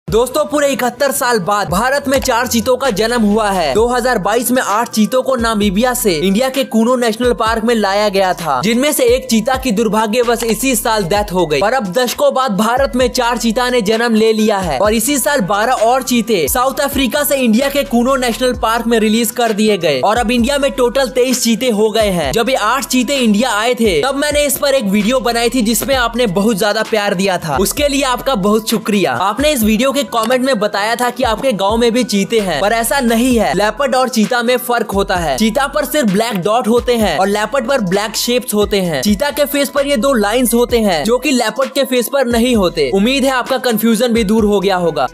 दोस्तों पूरे 71 साल बाद भारत में 4 चीतों का जन्म हुआ है। 2022 में 8 चीतों को नामीबिया से इंडिया के कूनो नेशनल पार्क में लाया गया था, जिनमें से एक चीता की दुर्भाग्यवश इसी साल डेथ हो गई। पर अब दशकों बाद भारत में 4 चीता ने जन्म ले लिया है और इसी साल 12 और चीते साउथ अफ्रीका से इंडिया के कूनो नेशनल पार्क में रिलीज कर दिए गए और अब इंडिया में टोटल 23 चीते हो गए हैं। जब ये 8 चीते इंडिया आए थे तब मैंने इस पर एक वीडियो बनाई थी जिसमें आपने बहुत ज्यादा प्यार दिया था, उसके लिए आपका बहुत शुक्रिया। आपने इस वीडियो के कमेंट में बताया था कि आपके गांव में भी चीते हैं, पर ऐसा नहीं है। लेपर्ड और चीता में फर्क होता है। चीता पर सिर्फ ब्लैक डॉट होते हैं और लेपर्ड पर ब्लैक शेप्स होते हैं। चीता के फेस पर ये 2 लाइंस होते हैं जो कि लेपर्ड के फेस पर नहीं होते। उम्मीद है आपका कंफ्यूजन भी दूर हो गया होगा।